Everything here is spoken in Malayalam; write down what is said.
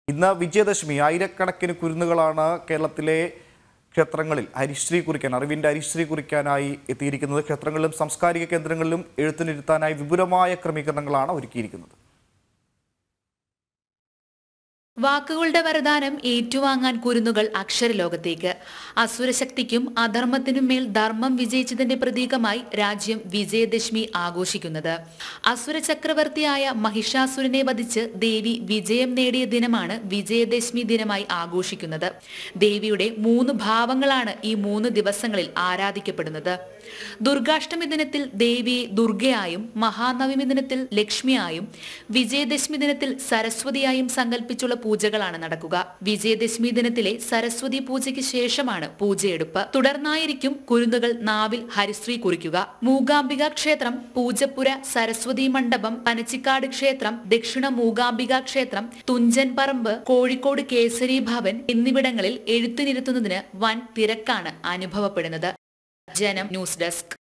ഇന്ന് വിജയദശമി. ആയിരക്കണക്കിന് കുരുന്നുകളാണ് കേരളത്തിലെ ക്ഷേത്രങ്ങളിൽ ഹരിശ്രീ കുറിക്കാൻ, അറിവിൻ്റെ ഹരിശ്രീ കുറിക്കാനായി എത്തിയിരിക്കുന്നത്. ക്ഷേത്രങ്ങളിലും സാംസ്കാരിക കേന്ദ്രങ്ങളിലും എഴുത്തിനിരുത്താനായി വിപുലമായ ക്രമീകരണങ്ങളാണ് ഒരുക്കിയിരിക്കുന്നത്. വാക്കുകളുടെ വരദാനം ഏറ്റുവാങ്ങാൻ കുരുന്നുകൾ അക്ഷരലോകത്തേക്ക്. അസുരശക്തിക്കും അധർമ്മത്തിനും മേൽ ധർമ്മം വിജയിച്ചതിന്റെ പ്രതീകമായി രാജ്യം വിജയദശമി ആഘോഷിക്കുന്നത്. അസുര ചക്രവർത്തിയായ മഹിഷാസുരനെ വധിച്ച് ദേവി വിജയം നേടിയ ദിനമാണ് വിജയദശമി ദിനമായി ആഘോഷിക്കുന്നത്. ദേവിയുടെ 3 ഭാവങ്ങളാണ് ഈ 3 ദിവസങ്ങളിൽ ആരാധിക്കപ്പെടുന്നത്. ദുർഗാഷ്ടമി ദിനത്തിൽ ദേവിയെ ദുർഗയായും, മഹാനവമി ദിനത്തിൽ ലക്ഷ്മിയായും, വിജയദശമി ദിനത്തിൽ സരസ്വതിയായും സങ്കല്പിച്ചുള്ള പൂജകളാണ് നടക്കുക. വിജയദശമി ദിനത്തിലെ സരസ്വതി പൂജയ്ക്ക് ശേഷമാണ് പൂജയെടുപ്പ്. തുടർന്നായിരിക്കും കുരുന്നുകൾ നാവിൽ ഹരിശ്രീ കുറിക്കുക. മൂകാംബിക ക്ഷേത്രം, പൂജപ്പുര സരസ്വതി മണ്ഡപം, പനച്ചിക്കാട് ക്ഷേത്രം, ദക്ഷിണ മൂകാംബിക ക്ഷേത്രം, തുഞ്ചൻ പറമ്പ്, കോഴിക്കോട് കേസരി ഭവൻ എന്നിവിടങ്ങളിൽ എഴുത്തിനിരുത്തുന്നതിന് വൻ തിരക്കാണ് അനുഭവപ്പെടുന്നത്. ജനം ന്യൂസ് ഡെസ്ക്.